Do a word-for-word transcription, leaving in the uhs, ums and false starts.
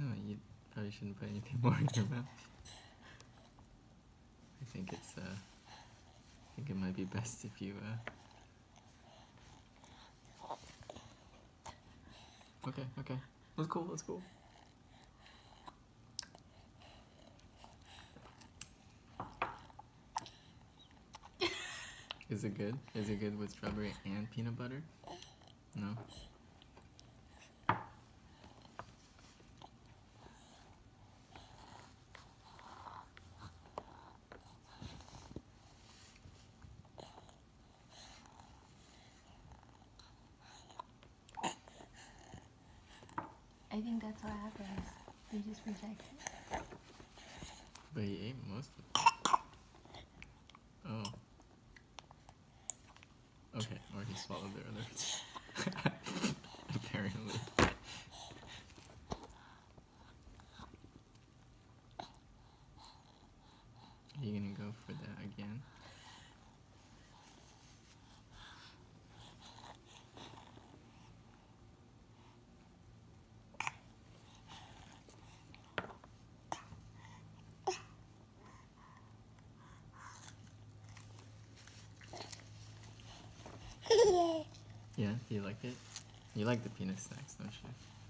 No, you probably shouldn't put anything more in your mouth. I think it's, uh, I think it might be best if you, uh... Okay, okay. That's cool, that's cool. Is it good? Is it good with strawberry and peanut butter? No? I think that's what happens. They just reject it. But he ate most of it. Oh. Okay, or he swallowed the other. Apparently. Are you gonna go for that again? Yeah, you like it? You like the peanut snacks, don't you?